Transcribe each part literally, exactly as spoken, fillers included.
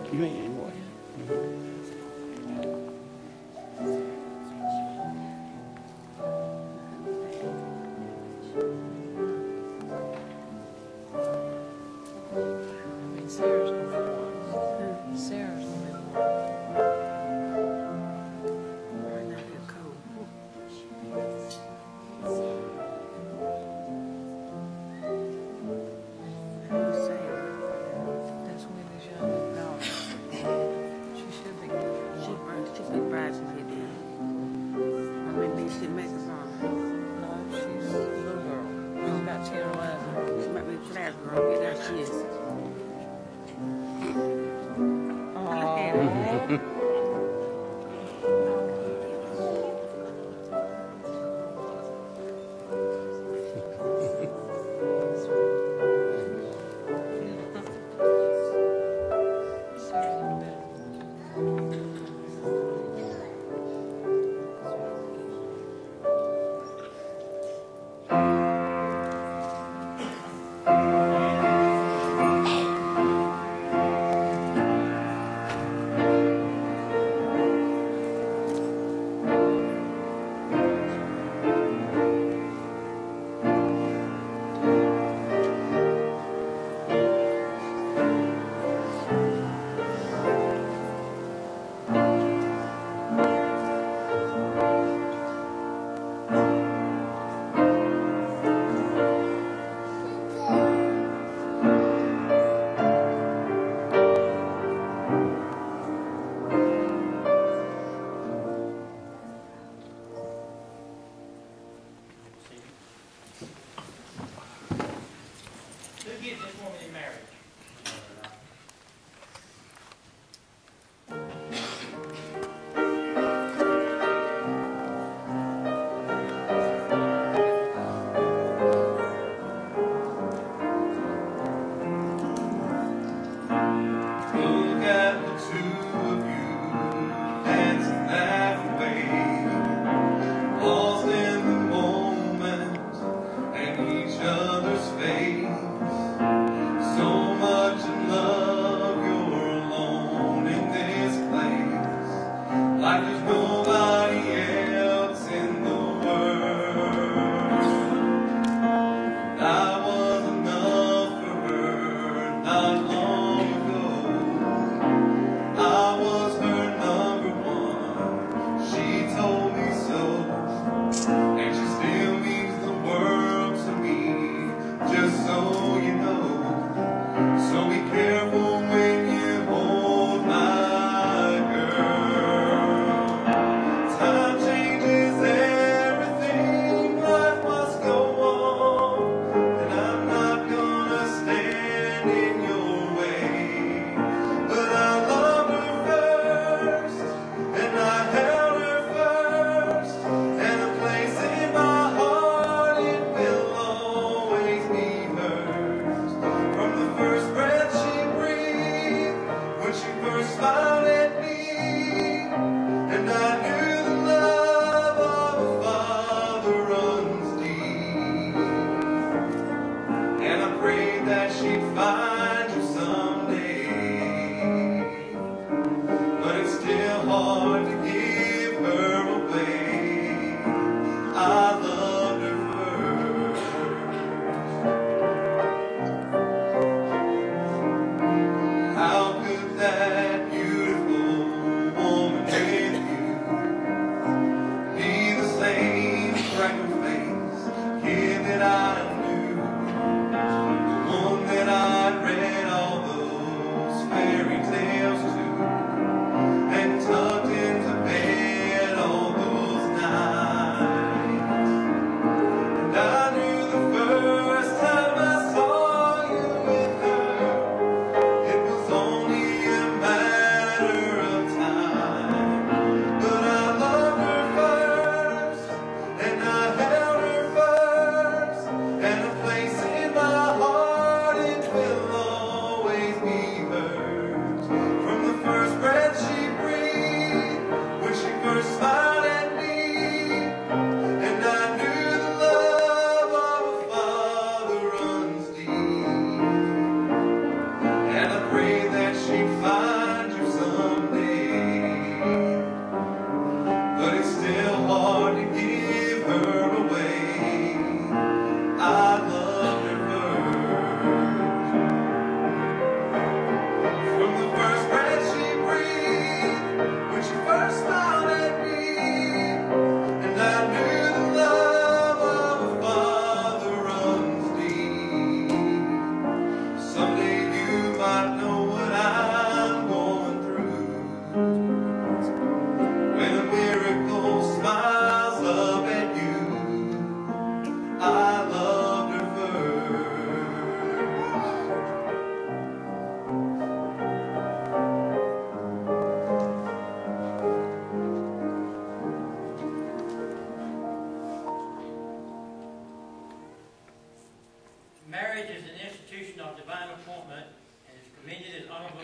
You ain't anymore. Sarah's gonna be one. Sarah's gonna be one. Right now they're cold. Who's Sarah? That's Wendy's youngest daughter. She should be. She brings, she been bribes and get down. I mean, me, she makes us on. No, she's a little girl. She's about ten or eleven. She might be a flash girl. Yeah, there she is. Aww.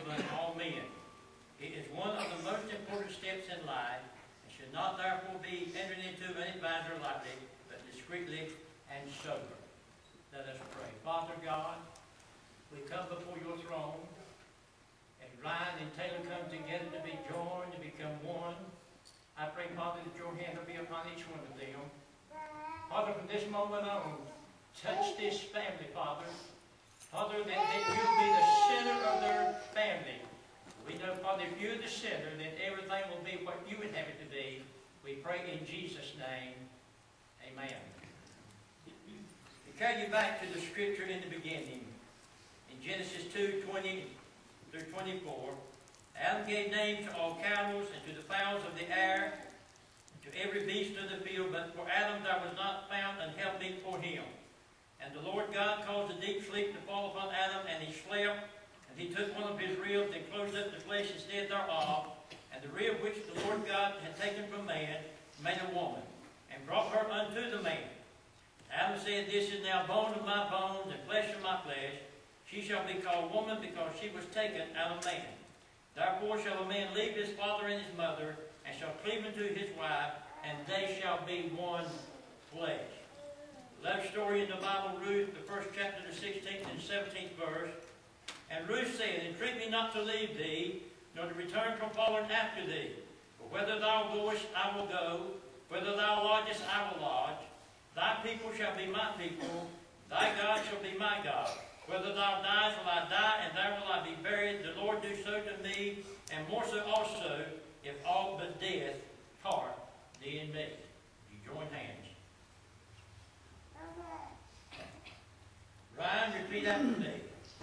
among all men. It is one of the most important steps in life, and should not therefore be entered into any advisor lightly, but discreetly and sober. Let us pray. Father God, we come before your throne, as Ryan and Taylor come together to be joined, to become one. I pray, Father, that your hand will be upon each one of them. Father, from this moment on, touch this family, Father. Father, that, that you'll be the center of their family. We know, Father, if you're the center, then everything will be what you would have it to be. We pray in Jesus' name. Amen. We carry you back to the scripture in the beginning. In Genesis two, twenty through twenty-four, Adam gave names to all cattle and to the fowls of the air, to every beast of the field, but for Adam there was not found an helpmeet for him. And the Lord God caused a deep sleep to fall upon Adam, and he slept. And he took one of his ribs and closed up the flesh instead thereof, and the rib which the Lord God had taken from man made a woman, and brought her unto the man. Adam said, This is now bone of my bones and flesh of my flesh. She shall be called woman, because she was taken out of man. Therefore shall a man leave his father and his mother, and shall cleave unto his wife, and they shall be one flesh. Love story in the Bible, Ruth, the first chapter, the sixteenth and seventeenth verse. And Ruth said, Entreat me not to leave thee, nor to return from following after thee. For whither thou goest, I will go. Whither thou lodgest, I will lodge. Thy people shall be my people. Thy God shall be my God. Whether thou diest, will I die, and there will I be buried. The Lord do so to me, and more so also, if all but death part thee and me. You join hands. Ryan, repeat after me.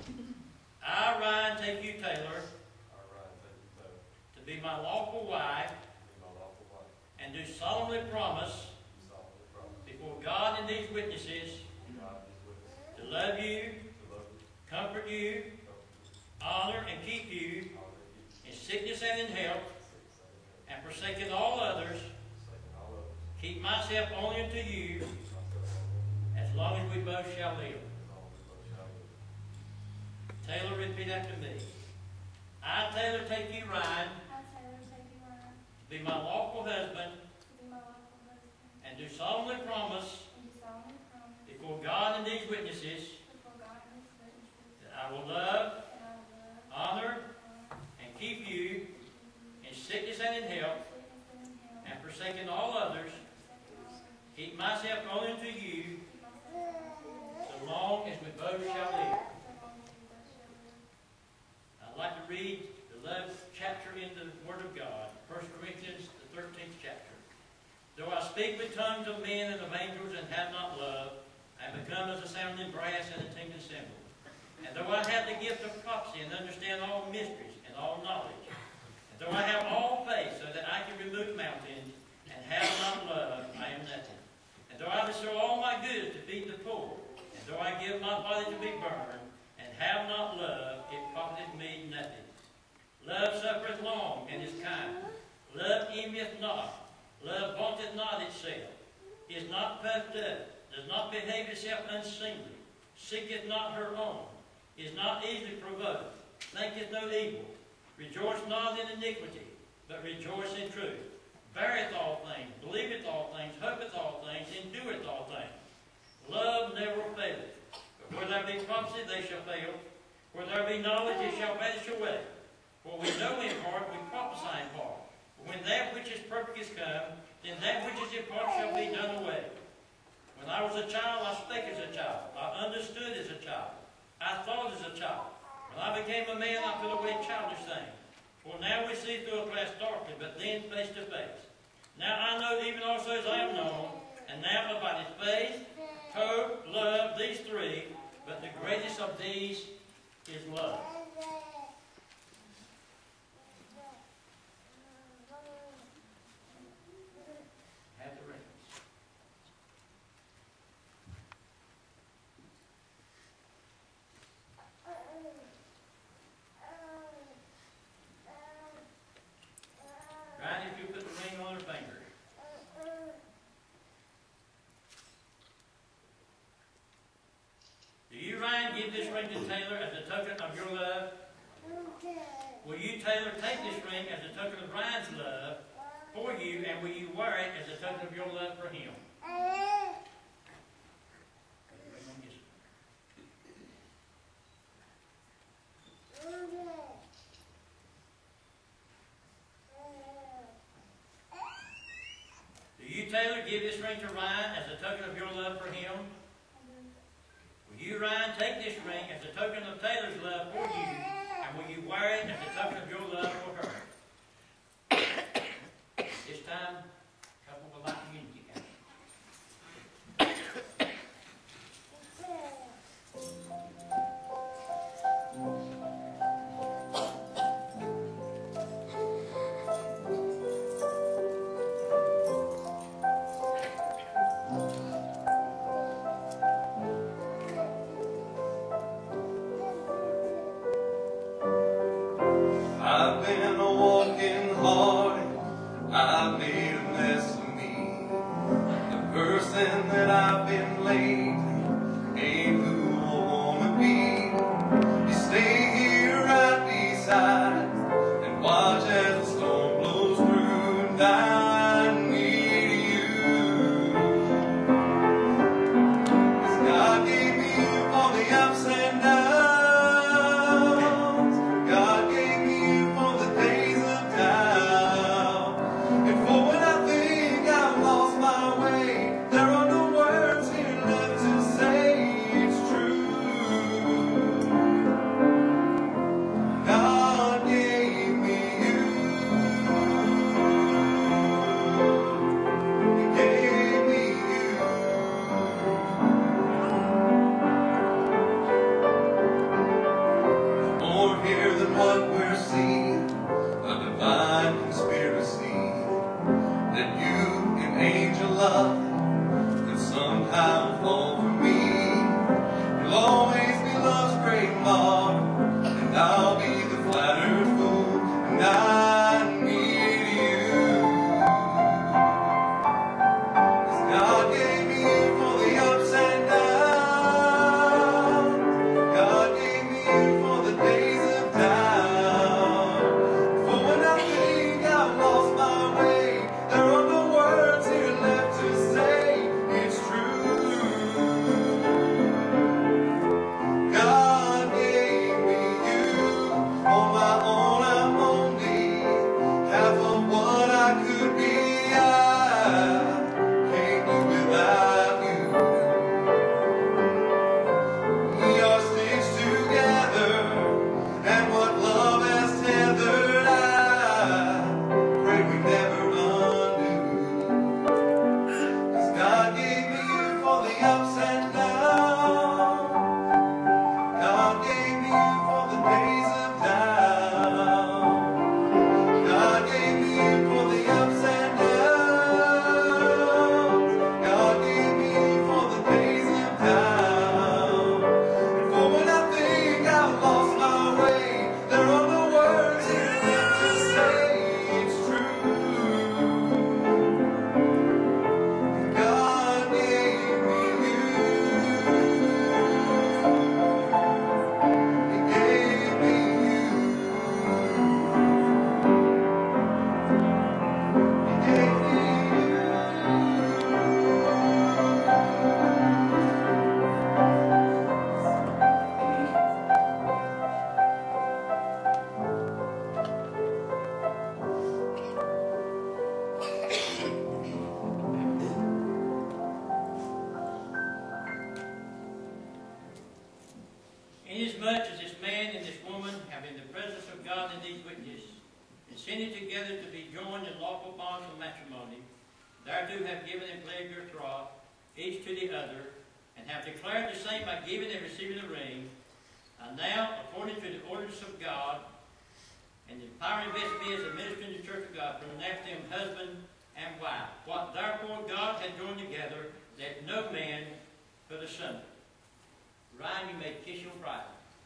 I, Ryan, take you, Taylor, I, Ryan, take you, Taylor, to be my lawful wife, to be my lawful wife, and do solemnly promise do solemnly promise before God and these witnesses before God and these witnesses to love you, to love you, comfort you, comfort you, honor and keep you honor you, in sickness and in health, sickness and in health, and forsaking all others, forsaking all others, keep myself only unto you, keep myself only as long as we both shall live. as long as we both shall live. Taylor, repeat after me. I, Taylor, take you, Ryan, I, Taylor, take you, Ryan, to be my lawful husband, to be my lawful husband, and do solemnly promise and do solemnly promise before God and these witnesses before God and His witnesses that I will love, that I will love, honor, honor, and keep you keep you in sickness and in health, in sickness and in health, and forsaking all others, forsaking all others, keep myself only unto you, keep myself unto you, so long as we both shall live. so long as we both shall live. I'd like to read the eleventh chapter in the Word of God, First Corinthians, the thirteenth chapter. Though I speak with tongues of men and of angels and have not love, I am become as a sounding brass and a tinkling cymbal. And though I have the gift of prophecy and understand all mysteries and all knowledge, and though I have all faith so that I can remove mountains and have not love, I am nothing. And though I bestow all my goods to feed the poor, and though I give my body to be burned, and have not love, it profiteth me nothing. Love suffereth long and is kind. Love envieth not. Love vaunteth not itself. Is not puffed up. Does not behave itself unseemly. Seeketh not her own. Is not easily provoked. Thinketh no evil. Rejoice not in iniquity, but rejoice in truth. Beareth all things. Believeth all things. Hopeth all things. Endureth all things. Love never faileth. But where there be prophecy, they shall fail. Where there be knowledge, it shall vanish away. For we know in part, we prophesy in part. But when that which is perfect is come, then that which is in part shall be done away. When I was a child, I spake as a child. I understood as a child. I thought as a child. When I became a man, I put away childish things. For now we see through a glass darkly, but then face to face. Now I know even also as I am known, and now abideth faith, hope, love, these three, but the greatest of these is love. Have the reins. Ryan, if you put the ring on her finger. Do you, Ryan, give this ring to Taylor as a token of your love? Will you, Taylor, take this ring as a token of Ryan's love for you, and will you wear it as a token of your love for him? Do you, Taylor, give this ring to Ryan as a token of your love for him? Will you, Ryan, take this ring as a token of Taylor's love for you, and will you wear it as a token of your love for her? This time, couple will like unity count. I've been walking hard, I've made a mess of me. The person that I've been lately ain't who I wanna be. You stay here right beside and watch as the storm blows through, and I need you. 'Cause God gave me you for the ups and downs. God gave me you for the days of doubt. And for when I think I've lost my way, there are no words here left to say it's true. God gave me you. He gave me you. More here than what we're seeing, a divine conspiracy that you, an angel love, could somehow fall for me. You'll always be love's great mark, and I'll be the flattered fool, and I need you. 'Cause God gave me you for the ups and downs. God gave me you for the days of doubt. For when I think I've lost my way, there are no words here left to say it's true. God gave me you. On my own I'm only half of what I could be. I can't do without you. We are stitched together, and what love has tethered, I pray we never undo. 'Cause God gave me you for the ups and downs. God gave me you for the days of doubt. God gave me you for the ups and downs. God gave me you for the days of doubt. And for when I think I've lost my way, there are no words here left to say it's true. God gave me you. He gave me you. He gave me you. Inasmuch as this man and this woman have in the presence of God and these witnesses consented together to be joined in lawful bonds of matrimony, thereto have given and pledged their troth, each to the other, and have declared the same by giving and receiving the ring, and now, according to the ordinance of God, and the power invested me as a minister in the church of God, pronounce them husband and wife. What therefore God hath joined together, let no man put asunder. Ryan, you may kiss your bride.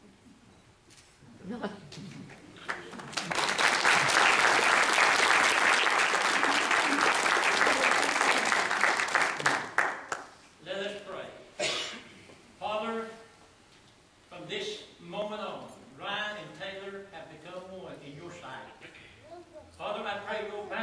Let us pray. Father, from this moment on, Ryan and Taylor have become one in your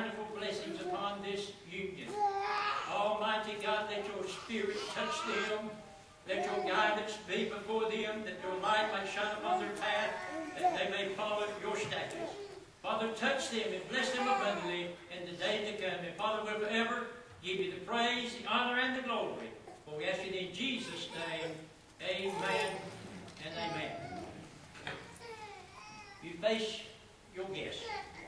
wonderful blessings upon this union. Almighty God, let your Spirit touch them. Let your guidance be before them, that your light may shine upon their path, that they may follow your statutes. Father, touch them and bless them abundantly in the day to come. And Father, we'll forever give you the praise, the honor, and the glory. For we ask it in Jesus' name. Amen and amen. You face your guests.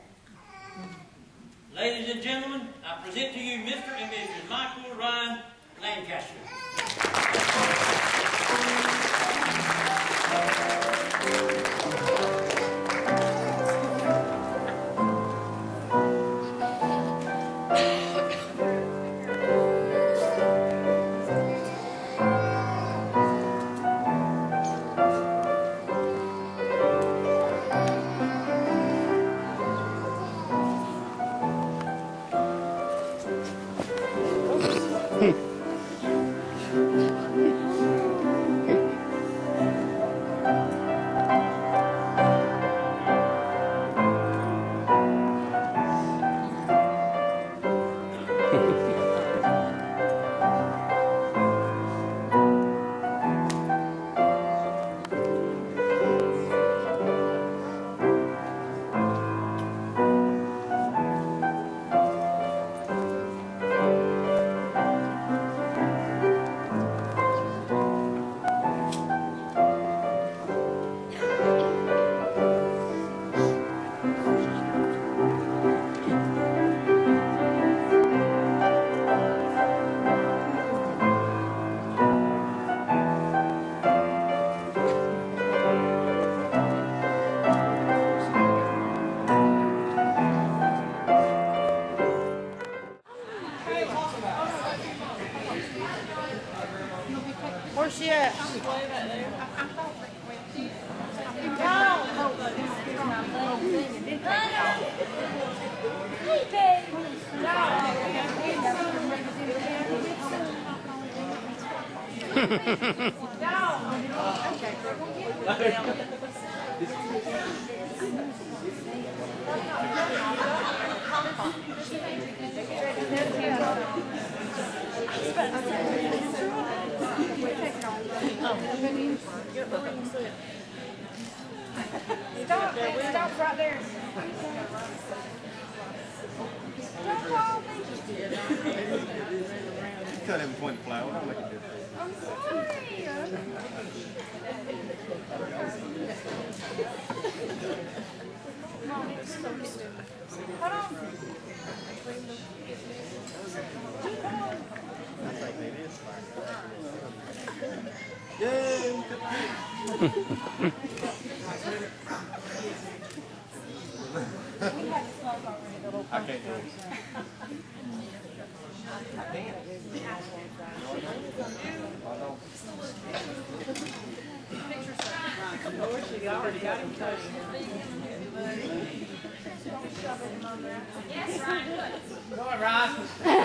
Ladies and gentlemen, I present to you Mister and Missus Michael Ryan Lancaster. Where's she at? Stop, stop right there. Don't call me. Cut him point flower. I'll make a difference. I'm sorry. Hold on. Yay! I can't do it. She already got him touched. Yes, Ryan. Go on, Ryan.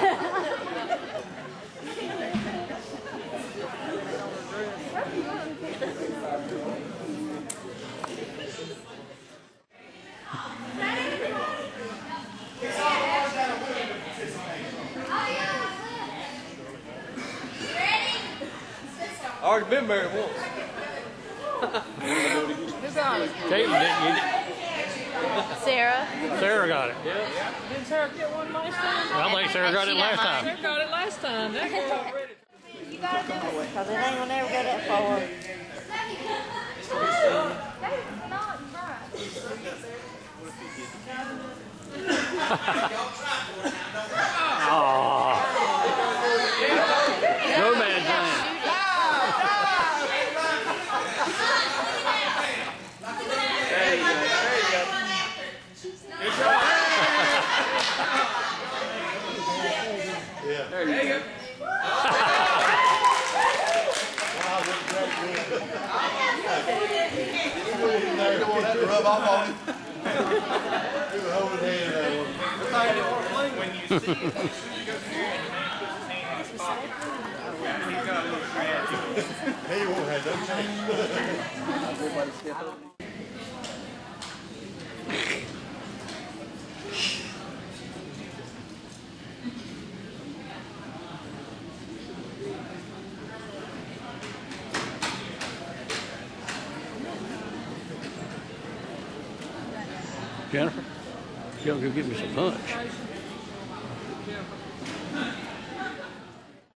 I already been married once. Caitlin didn't get it. Sarah. Sarah got it. Did Sarah get one last time? I think Sarah got it last time. Sarah got it last time. That girl already. You gotta do it. Because it ain't gonna never go that far. Aww. No man's land. There you go. There you go. Yeah. There you go. You don't want that to rub off on him. You were holding hand there. When you see it, as soon as you go through and the man puts his hand in his pocket, and he's got a little scratch. He won't have no chance. Everybody step up. Jennifer, you ought to go get me some punch.